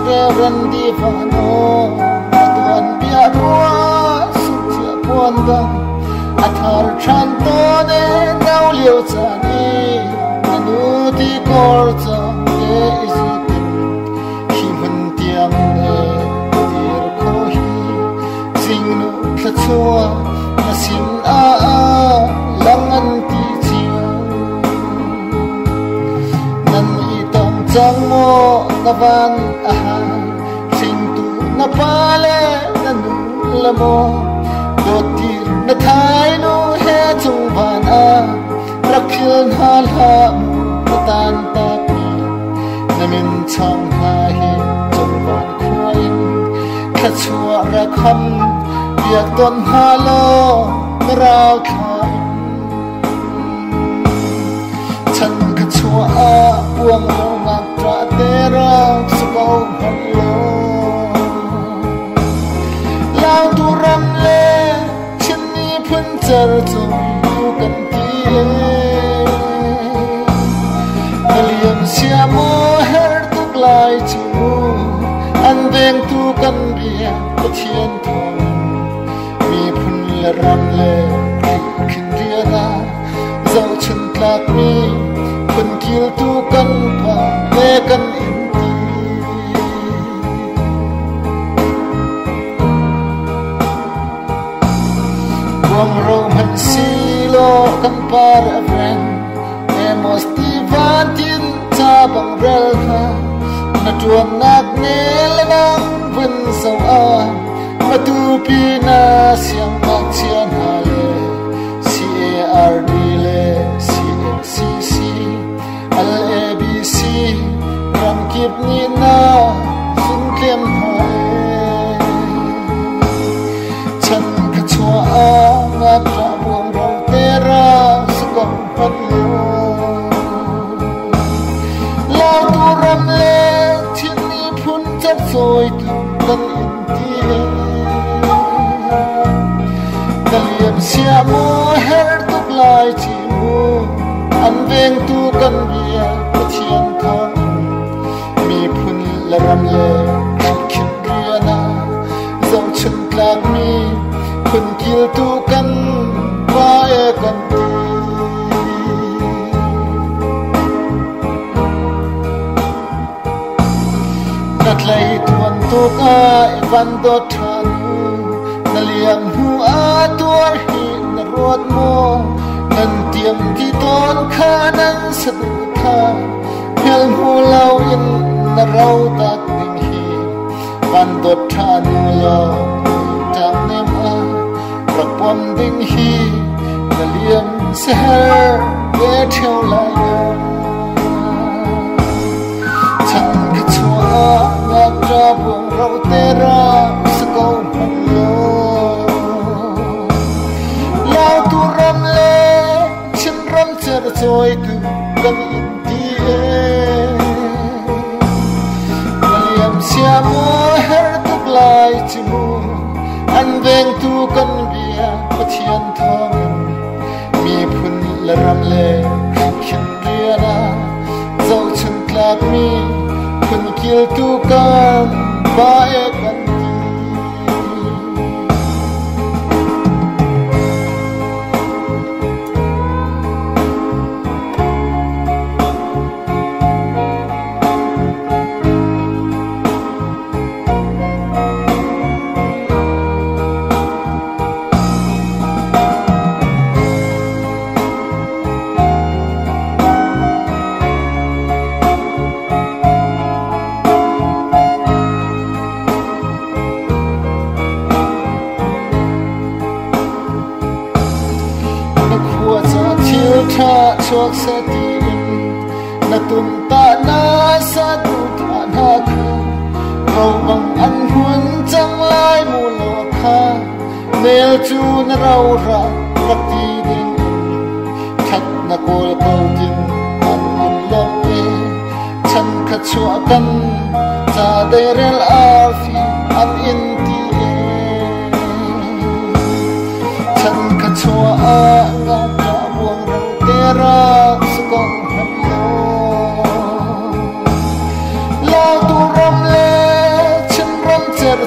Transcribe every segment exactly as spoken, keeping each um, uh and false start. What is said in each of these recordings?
เรรันดีฟานโอตัวเบียรัวสุดที่ปวนดังอาทาร์ชันโตเนดาวเลี้ยวจานีนันูที่กอร์จางเอซิติขีมันเตียงเอตีร์โคฮีสิงนุทะชัวนาสินอาลังอันตีจิงนันอีตองจังโมนาวันอาหารสิงตุนาปาเลนันูละโมโดติรนาทายนูเฮจุงวานารักเพียนฮาลามูนาตันตาปีนามินช่างหาเฮจุงวานควายแค่ชัวรักคำเบียดต้นฮาโลนราวขายฉันแค่ชัวอาบวงโลงักตราเตรักสกาวฮัลโลลาวตุรำเลฉันนี้เพิ่งเจอจงอยู่กันทีเลเลียมเสียโมเฮร์ตุกลายจูอันเวงตุกันเบียกเทียนทองมีพุ่นละรำเลขึ้นเรียนาเจ้าฉันกลับมีคนกิลตุกันป่าเลกันอินตีวงเรามันสีโลกันปาระเวนเอมอสติวันทินจาบังเรลค่ะนาจวนนักเนลนังวินสวามาดูปีนาเสียงนักเชียนฮาเล C A R D เล C M C C L A B C รำกิบนีนาสุนเข้มหายฉันก็ชัวอางัดระบวงเราเตระสกองพันโลลาวตุรำเลที่นี่พุ่นจับสวยตุกันอินทีเลกัลยมเสียโมเฮร์ตุกลายจิมูอันเวงตุกันเบียกเทียนทองมีพุ่นละรำเลคิดเรียนาเจ้าฉันกลางมีคนกิลตุกันว่าเอกันตีนัดไล่ตวนตุกอาวันดอทันนาเลียงหัวตัวหินรวดโมนันเตรียมที่ต้นขานั้นสะดุดขาเพียงหัวเราอินนเราตักนิ่งหีวันดอทันโลจำเนมารักความดิ่งหีนาเลียงเสหเวเทียวลายฉันก็ชัวงักระบวงเราเตระสกาวพันโลลาวตุรำเลฉันรำเจอจอยตุกันอินทีเอมาเลียมเสียโมเฮร์ตุกลายจิมูอันเวงตุกันเบียกเทียนทองมีพุ่นละรำเลขึ้นเรียนาเจ้าฉันกลับมีคนกิลตุกันว่าเอกันตีถ้าโชคสตินาตุมตานาสะดุดานาคือเราบังอันหุ่นจังลายมูลคาเมลจูนเรารักรักที่ดิ่งขัดนักโกลเขาดิ่งอันยินลบเอฉันขัดชัวกันจะได้เรลอาฟีอันอินทีเอฉันขัดชัวอางักระบวงเราเตระสกองพันโลลาวตุรำเล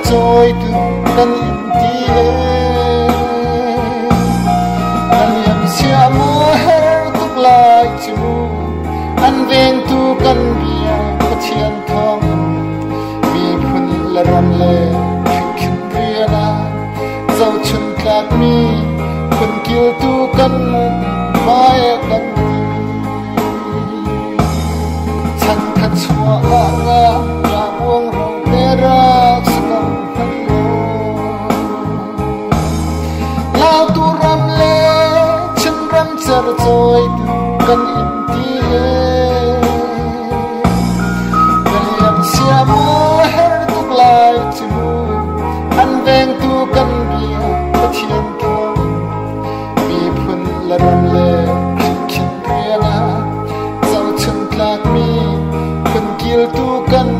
trôi tu kan in ti le kan yam sia mo her tu lai chu an veng tu kan bia pathian thong mi phun la ram le khin ria na zau chun tlak mi phun kil tu kan mai kan chan khat chua nga ya wong ro te ra sakam phan lo lao tu ram le chin ram char choi tu kan in ti le kan yam sia mo her tu lai chu an veng tu kan bia pathian thong mi phun la ram le khin ria na zau chun tlak mi phun kil tu kan